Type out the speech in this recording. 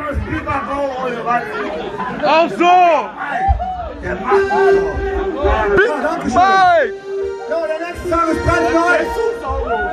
anderes Pipapo oder was? Auch so! Der macht das so. Big Mike! Ja, der nächste Song ist brandneu.